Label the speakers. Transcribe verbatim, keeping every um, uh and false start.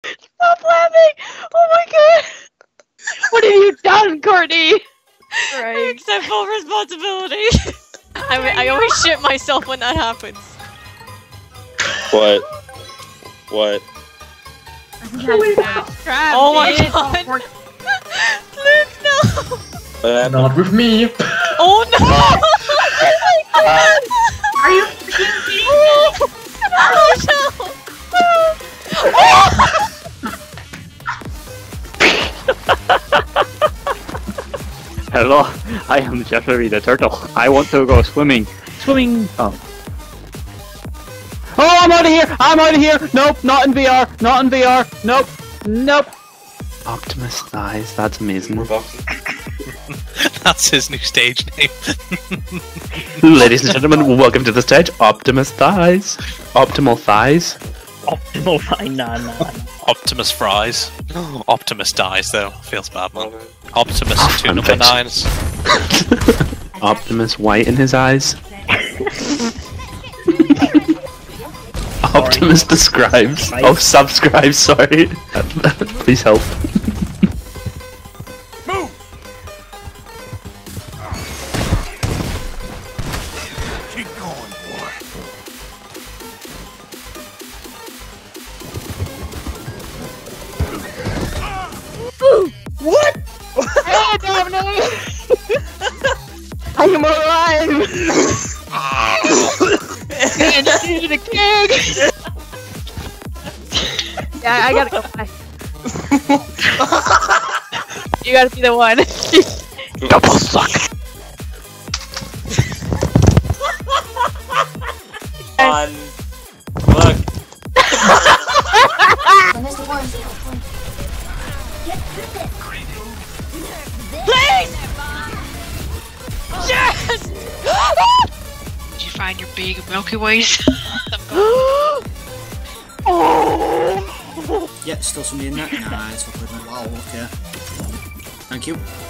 Speaker 1: Stop laughing! Oh my god! What have you done, Courtney?
Speaker 2: Right. I accept full responsibility. I, mean, I always shit myself when that happens.
Speaker 3: What? What?
Speaker 2: Oh my god! Luke, no!
Speaker 3: Uh,
Speaker 4: Not with me!
Speaker 2: Oh no!
Speaker 1: Are you freaking kidding me?
Speaker 2: Oh no!
Speaker 5: Hello, I am Jeffrey the Turtle. I want to go swimming. Swimming! Oh. Oh, I'm out of here! I'm out of here! Nope, not in V R! Not in V R! Nope! Nope! Optimus Thighs, that's amazing.
Speaker 6: That's his new stage name.
Speaker 5: Ladies and gentlemen, welcome to the stage, Optimus Thighs. Optimal Thighs.
Speaker 7: Optimal Thighs, nah, nah, nah.
Speaker 6: Optimus Fries. Optimus dies though. Feels bad, man. Optimus
Speaker 5: Oh,
Speaker 6: two number nines.
Speaker 5: Optimus white in his eyes. Optimus describes. Oh, subscribes, sorry. Please help.
Speaker 8: Move! Keep going, boy.
Speaker 1: What? Hey, Dominic! I am alive! And she's the king! Yeah, I gotta go. Bye. You gotta be the one.
Speaker 5: Double suck.
Speaker 3: on. Look.
Speaker 2: Please! Yes!
Speaker 9: Did you find your big Milky Ways?
Speaker 10: Yeah, still somebody in there? Nah, it's not good. Wow, okay. Thank you.